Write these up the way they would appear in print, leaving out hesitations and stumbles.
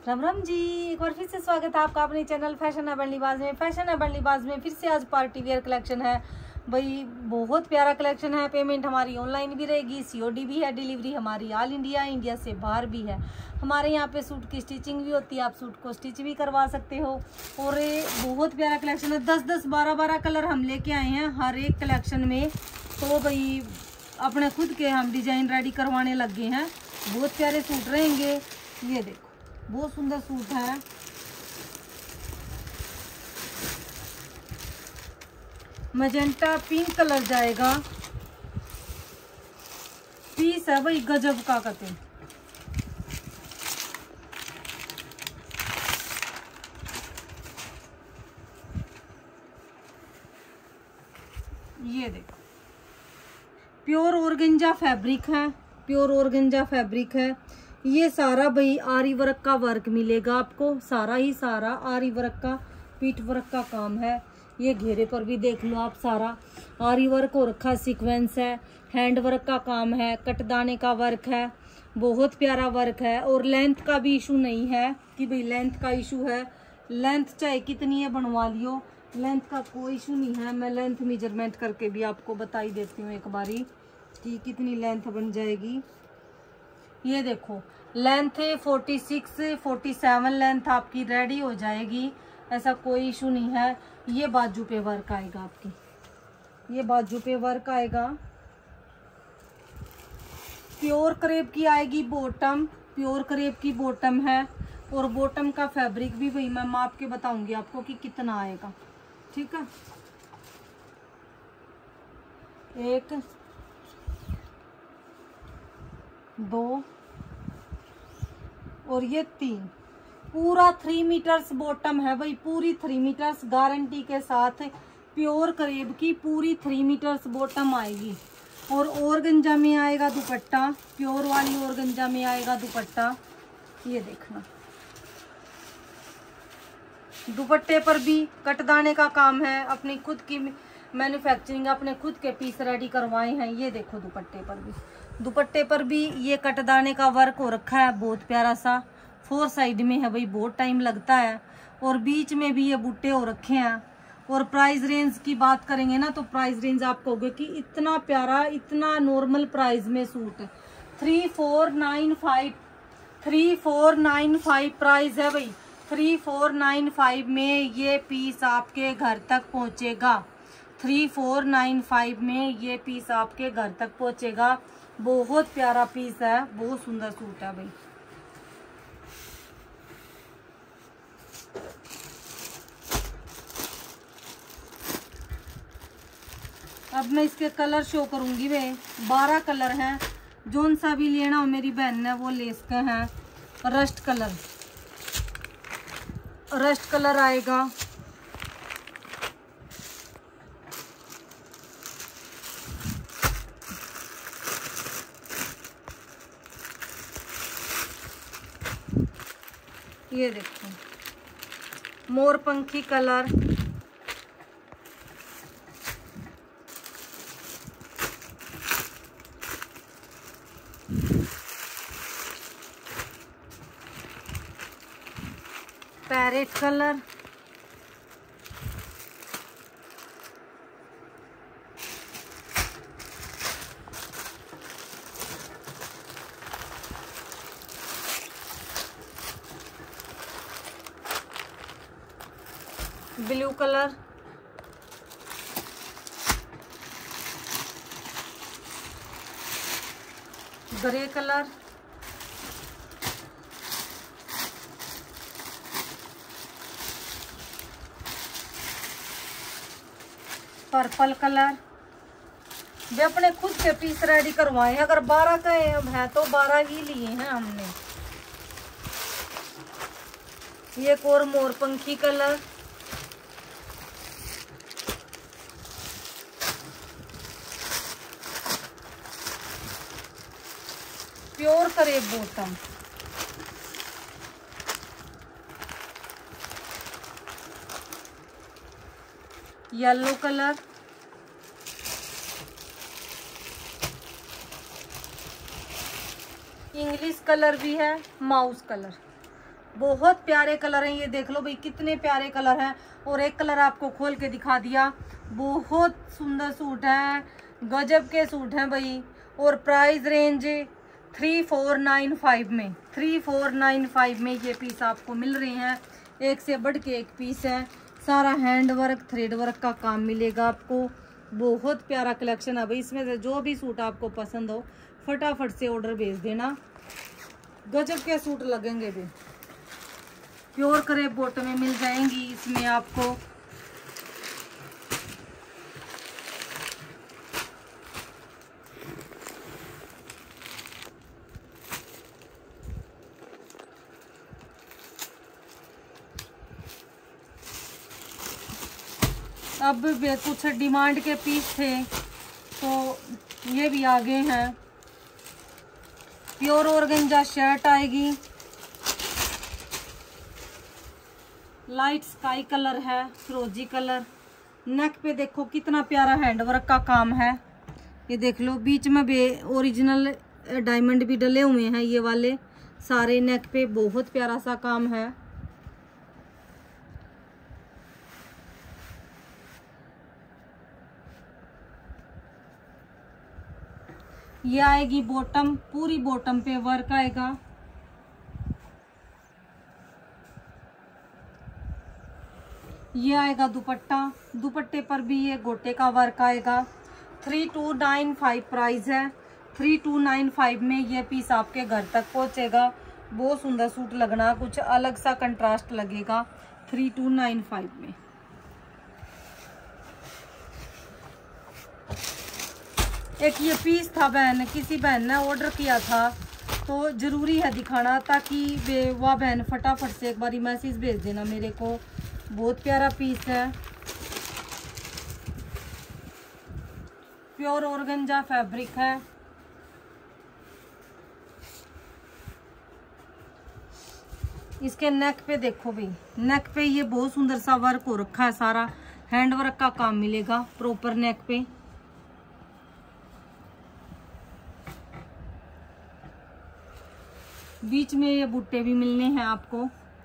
राम राम जी, एक बार फिर से स्वागत है आपका अपने चैनल फैशनेबल लिबास में। फैशनेबल लिबास में फिर से आज पार्टी वेयर कलेक्शन है भाई, बहुत प्यारा कलेक्शन है। पेमेंट हमारी ऑनलाइन भी रहेगी, सीओडी भी है, डिलीवरी हमारी ऑल इंडिया, इंडिया से बाहर भी है। हमारे यहाँ पे सूट की स्टिचिंग भी होती है, आप सूट को स्टिच भी करवा सकते हो। और ये बहुत प्यारा कलेक्शन है, 10-10, 12-12 कलर हम लेके आए हैं हर एक कलेक्शन में। तो भाई अपने खुद के हम डिजाइन रेडी करवाने लग गए हैं। बहुत प्यारे सूट रहेंगे। ये देखो बहुत सुंदर सूट है। मैजेंटा पिंक कलर जाएगा। पीस है भाई गजब का कते। ये देखो प्योर ऑर्गेंजा फैब्रिक है, प्योर ऑर्गेंजा फैब्रिक है। ये सारा भाई आरी वर्क का वर्क मिलेगा आपको, सारा ही सारा आरी वर्क का, पीठ वर्क का काम है। ये घेरे पर भी देख लो आप, सारा आरी वर्क हो रखा, सीक्वेंस है, हैंड वर्क का काम है, कटदाने का वर्क है, बहुत प्यारा वर्क है। और लेंथ का भी इशू नहीं है कि भाई लेंथ का इशू है। लेंथ चाहे कितनी है बनवा लियो, लेंथ का कोई इशू नहीं है। मैं लेंथ मेजरमेंट करके भी आपको बता ही देती हूँ एक बारी कि कितनी लेंथ बन जाएगी। ये देखो लेंथ 46-47 लेंथ आपकी रेडी हो जाएगी, ऐसा कोई इशू नहीं है। ये बाजू पे वर्क आएगा आपकी, ये बाजू पे वर्क आएगा। प्योर क्रेप की आएगी बॉटम, प्योर क्रेप की बॉटम है। और बॉटम का फैब्रिक भी वही मैं माप के बताऊंगी आपको कि कितना आएगा, ठीक है। 1 2 और ये 3, पूरा 3 मीटर्स बॉटम है भाई, पूरी 3 मीटर्स गारंटी के साथ। प्योर करेब की पूरी 3 मीटर्स बॉटम आएगी। और ऑर्गेंजा में आएगा दुपट्टा, प्योर वाली ऑर्गेंजा में आएगा दुपट्टा। ये देखना दुपट्टे पर भी कटदाने का काम है, अपनी खुद की मैन्युफैक्चरिंग, अपने खुद के पीस रेडी करवाए हैं। ये देखो दुपट्टे पर भी ये कटदाने का वर्क हो रखा है, बहुत प्यारा सा। 4 साइड में है भाई, बहुत टाइम लगता है। और बीच में भी ये बूटे हो रखे हैं। और प्राइस रेंज की बात करेंगे ना, तो प्राइस रेंज आप कहोगे कि इतना प्यारा, इतना नॉर्मल प्राइस में सूट है। 3495 प्राइस है भाई। 3495 में ये पीस आपके घर तक पहुंचेगा। 3495 में ये पीस आपके घर तक पहुंचेगा। बहुत प्यारा पीस है, बहुत सुंदर सूट है भाई। अब मैं इसके कलर शो करूंगी वे, 12 कलर हैं। जोन सा भी लेना हो मेरी बहन ने वो ले सकते हैं। रस्ट कलर आएगा। ये देखो मोरपंखी colour, parrot colour, blue colour, grey colour, purple colour. वे अपने खुद के पीस रेडी करवाए। अगर 12 का है तो 12 ही लिए हैं हमने। ये एक और मोरपंखी colour, pure crepe bottom, yellow colour, English colour भी है, माउस कलर, बहुत प्यारे कलर हैं, ये देख लो भाई कितने प्यारे कलर हैं। और एक कलर आपको खोल के दिखा दिया। बहुत सुंदर सूट है, गजब के सूट हैं भाई। और प्राइस रेंज 3495 में, 3495 में ये पीस आपको मिल रहे हैं। एक से बढ़ के एक पीस है, सारा हैंड वर्क थ्रेड वर्क का काम मिलेगा आपको। बहुत प्यारा कलेक्शन है भाई। इसमें से जो भी सूट आपको पसंद हो फटाफट से ऑर्डर भेज देना। गजब के सूट लगेंगे भी। प्योर क्रेप बॉटम में मिल जाएंगी इसमें आपको। अब कुछ डिमांड के पीस थे तो ये भी आ गए हैं। प्योर ऑर्गेन्जा शर्ट आएगी, लाइट स्काई कलर है, फिरोजी कलर। नेक पे देखो कितना प्यारा हैंडवर्क का काम है। ये देख लो बीच में भी ओरिजिनल डायमंड भी डले हुए हैं ये वाले सारे। नेक पे बहुत प्यारा सा काम है। ये आएगी बॉटम, पूरी बॉटम पे वर्क आएगा। ये आएगा दुपट्टा, दुपट्टे पर भी ये गोटे का वर्क आएगा। 3295 प्राइस है। 3295 में ये पीस आपके घर तक पहुंचेगा। बहुत सुंदर सूट लगना, कुछ अलग सा कंट्रास्ट लगेगा 3295 में। एक ये पीस था बहन, किसी बहन ने ऑर्डर किया था तो ज़रूरी है दिखाना, ताकि वह बहन फटाफट से एक बारी मैसेज भेज देना मेरे को। बहुत प्यारा पीस है, प्योर ऑर्गेन्जा फैब्रिक है। इसके नेक पे देखो भाई, नेक पे ये बहुत सुंदर सा वर्क हो रखा है, सारा हैंड वर्क का काम मिलेगा प्रॉपर नेक पे। बीच में ये बुट्टे भी मिलने हैं आपको।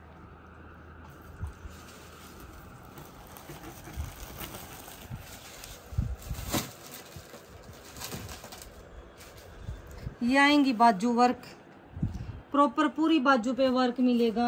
ये आएंगी बाजू वर्क, प्रॉपर पूरी बाजू पे वर्क मिलेगा।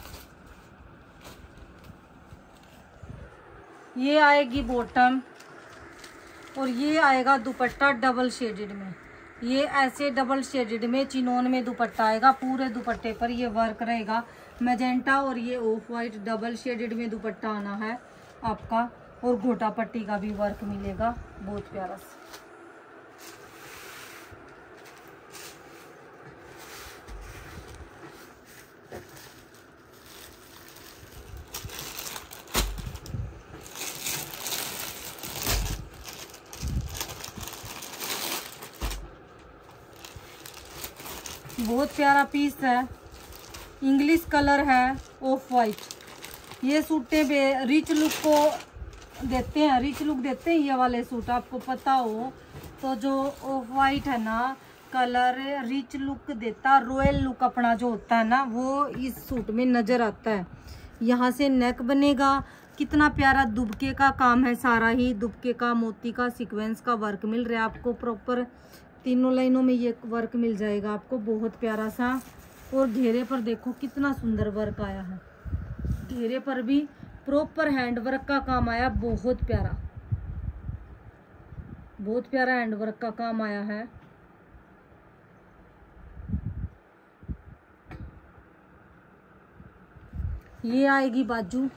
ये आएगी बॉटम और ये आएगा दुपट्टा डबल शेडेड में। ये ऐसे डबल शेडेड में चिनोन में दुपट्टा आएगा। पूरे दुपट्टे पर ये वर्क रहेगा मैजेंटा और ये ऑफ वाइट डबल शेडेड में दुपट्टा आना है आपका। और गोटा पट्टी का भी वर्क मिलेगा बहुत प्यारा सा। बहुत प्यारा पीस है, इंग्लिश कलर है, ऑफ वाइट। ये सूटे पे रिच लुक को देते हैं, रिच लुक देते हैं ये वाले सूट। आपको पता हो तो जो ऑफ वाइट है ना कलर, रिच लुक देता, रॉयल लुक अपना जो होता है ना वो इस सूट में नज़र आता है। यहाँ से नेक बनेगा, कितना प्यारा दुबके का काम है, सारा ही दुबके का मोती का सीक्वेंस का वर्क मिल रहा है आपको। प्रॉपर तीनों लाइनों में ये वर्क मिल जाएगा आपको, बहुत प्यारा सा। और घेरे पर देखो कितना सुंदर वर्क आया है, घेरे पर भी प्रॉपर हैंड वर्क का काम आया, बहुत प्यारा, बहुत प्यारा हैंड वर्क का काम आया है। ये आएगी बाजू,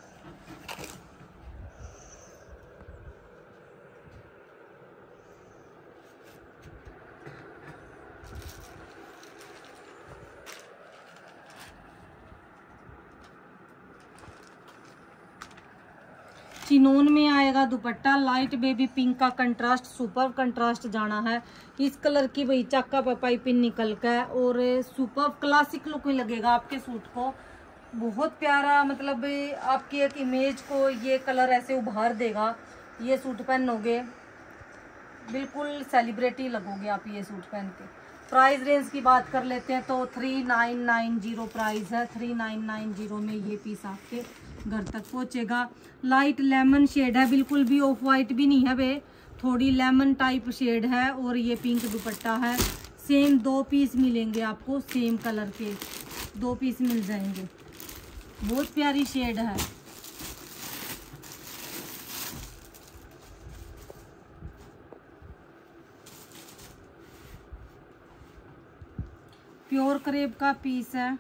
चिनोन में आएगा दुपट्टा। लाइट बेबी पिंक का कंट्रास्ट, सुपर कंट्रास्ट जाना है। इस कलर की भाई चक्का पे पाइपिंग निकल का है और सुपर क्लासिक लुक में लगेगा आपके सूट को। बहुत प्यारा, मतलब आपकी एक इमेज को ये कलर ऐसे उभार देगा। ये सूट पहनोगे बिल्कुल सेलिब्रिटी लगोगे आप ये सूट पहन के। प्राइस रेंज की बात कर लेते हैं तो 3990 प्राइस है। 3990 में ये पीस आपके घर तक पहुंचेगा। लाइट लेमन शेड है, बिल्कुल भी ऑफ वाइट भी नहीं है बे, थोड़ी लेमन टाइप शेड है और ये पिंक दुपट्टा है। सेम 2 पीस मिलेंगे आपको, सेम कलर के 2 पीस मिल जाएंगे। बहुत प्यारी शेड है। प्योर क्रेप का पीस है,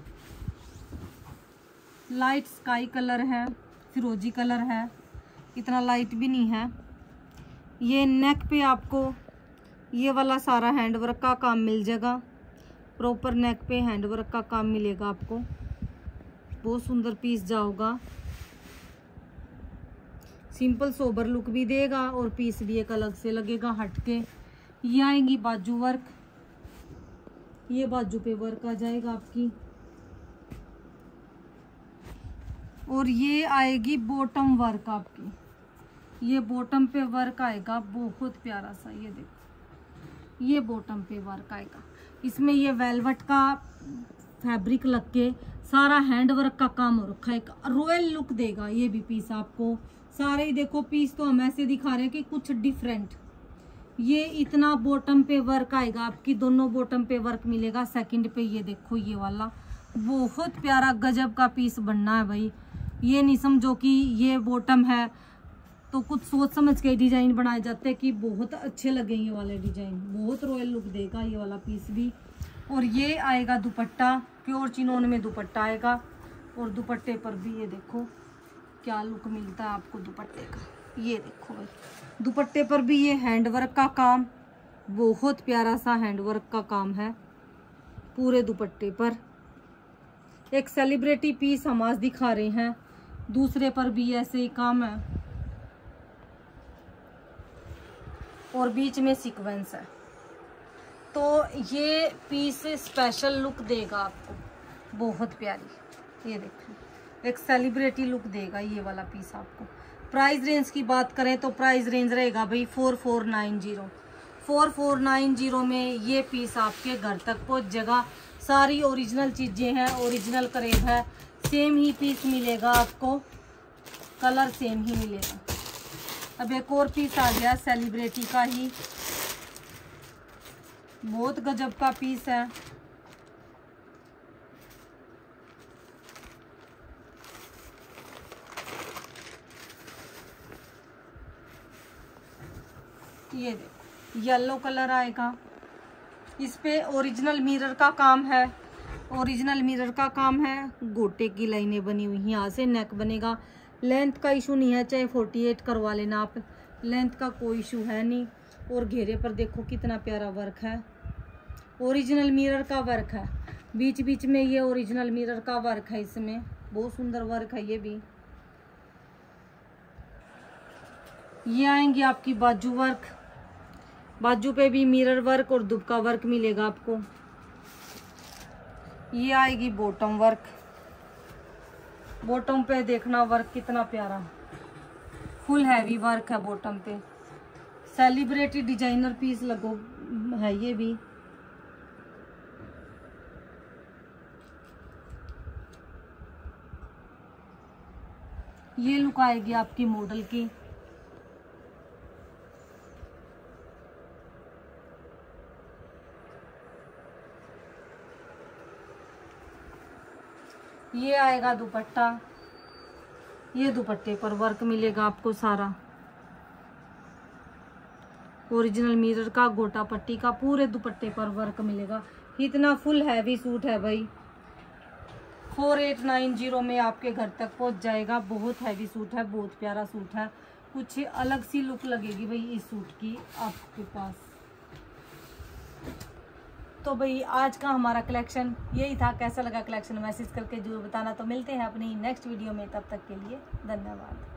लाइट स्काई कलर है, फिरोजी कलर है, इतना लाइट भी नहीं है। ये नेक पे आपको ये वाला सारा हैंडवर्क का काम मिल जाएगा, प्रॉपर नेक पे हैंडवर्क का काम मिलेगा आपको। बहुत सुंदर पीस जाओगा, सिंपल सोबर लुक भी देगा और पीस भी एक अलग से लगेगा हटके। ये आएगी बाजू वर्क, ये बाजू पे वर्क आ जाएगा आपकी, और ये आएगी बॉटम वर्क आपकी। ये बॉटम पे वर्क आएगा बहुत प्यारा सा, ये देखो ये बॉटम पे वर्क आएगा। इसमें ये वेलवेट का फैब्रिक लग के सारा हैंड वर्क का काम हो रखा है, एक रॉयल लुक देगा ये भी पीस आपको। सारे ही देखो पीस तो हम ऐसे दिखा रहे हैं कि कुछ डिफरेंट। ये इतना बॉटम पे वर्क आएगा आपकी, दोनों बॉटम पे वर्क मिलेगा। सेकंड पे ये देखो ये वाला बहुत प्यारा गजब का पीस बनना है भाई। ये नहीं समझो कि ये बॉटम है तो कुछ सोच समझ के डिजाइन बनाए जाते हैं कि बहुत अच्छे लगे ये वाले डिजाइन, बहुत रॉयल लुक देगा ये वाला पीस भी। और ये आएगा दुपट्टा, प्योर चिनोन में दुपट्टा आएगा, और दुपट्टे पर भी ये देखो क्या लुक मिलता है आपको दुपट्टे का। ये देखो भाई दुपट्टे पर भी ये हैंडवर्क का काम, बहुत प्यारा सा हैंडवर्क का काम है पूरे दुपट्टे पर। एक सेलिब्रिटी पीस हम आज दिखा रहे हैं, दूसरे पर भी ऐसे ही काम है और बीच में सीक्वेंस है, तो ये पीस स्पेशल लुक देगा आपको, बहुत प्यारी। ये देखो एक सेलिब्रिटी लुक देगा ये वाला पीस आपको। प्राइस रेंज की बात करें तो प्राइस रेंज रहेगा भाई 4490। 4490 में ये पीस आपके घर तक पहुंच जाएगा। सारी ओरिजिनल चीजें हैं, ओरिजिनल करेब है, सेम ही पीस मिलेगा आपको, कलर सेम ही मिलेगा। अब एक और पीस आ गया सेलिब्रिटी का ही, बहुत गजब का पीस है। ये देखो येलो कलर आएगा, इस पे ओरिजिनल मिरर का काम है, ओरिजिनल मिरर का काम है। गोटे की लाइनें बनी हुई हैं, यहाँ से नेक बनेगा। लेंथ का इशू नहीं है, चाहे 48 करवा लेना आप, लेंथ का कोई इशू है नहीं। और घेरे पर देखो कितना प्यारा वर्क है, ओरिजिनल मिरर का वर्क है, बीच बीच में ये ओरिजिनल मिरर का वर्क है, इसमें बहुत सुंदर वर्क है ये भी। ये आएंगी आपकी बाजू वर्क, बाजू पे भी मिरर वर्क और दुबका वर्क मिलेगा आपको। ये आएगी बॉटम वर्क, बॉटम पे देखना वर्क कितना प्यारा, फुल हैवी वर्क है बॉटम पे। सेलिब्रिटी डिजाइनर पीस लगो है ये भी। ये लुक आएगी आपकी मॉडल की। ये आएगा दुपट्टा, ये दुपट्टे पर वर्क मिलेगा आपको सारा, ओरिजिनल मिरर का, गोटा पट्टी का, पूरे दुपट्टे पर वर्क मिलेगा। इतना फुल हैवी सूट है भाई, 4890 में आपके घर तक पहुंच जाएगा। बहुत हैवी सूट है, बहुत प्यारा सूट है, कुछ अलग सी लुक लगेगी भाई इस सूट की आपके पास। तो भाई आज का हमारा कलेक्शन यही था, कैसा लगा कलेक्शन मैसेज करके जरूर बताना। तो मिलते हैं अपनी नेक्स्ट वीडियो में, तब तक के लिए धन्यवाद।